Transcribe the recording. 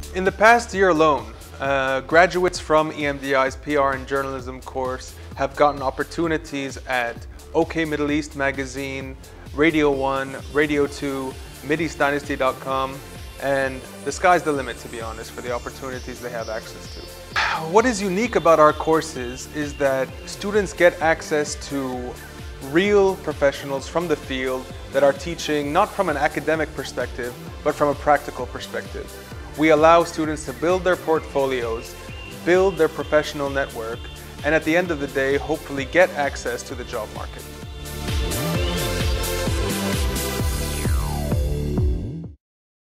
In the past year alone, graduates from EMDI's PR and journalism course have gotten opportunities at OK Middle East Magazine, Radio 1, Radio 2, MideastDynasty.com, and the sky's the limit, to be honest, for the opportunities they have access to. What is unique about our courses is that students get access to real professionals from the field that are teaching not from an academic perspective, but from a practical perspective. We allow students to build their portfolios, build their professional network, and at the end of the day, hopefully get access to the job market.